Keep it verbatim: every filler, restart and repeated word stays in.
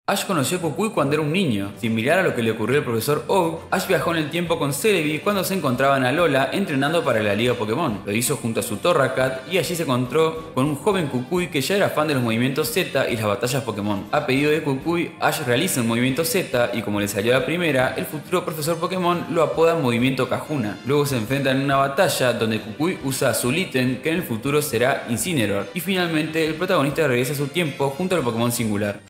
Ash conoció a Kukui cuando era un niño. Similar a lo que le ocurrió al profesor Oak, Ash viajó en el tiempo con Celebi cuando se encontraba en Alola entrenando para la Liga Pokémon. Lo hizo junto a su Torracat y allí se encontró con un joven Kukui que ya era fan de los movimientos Z y las batallas Pokémon. A pedido de Kukui, Ash realiza un movimiento Z y como le salió a la primera, el futuro profesor Pokémon lo apoda Movimiento Kahuna. Luego se enfrentan en una batalla donde Kukui usa su ítem que en el futuro será Incineroar. Y finalmente el protagonista regresa a su tiempo junto al Pokémon singular.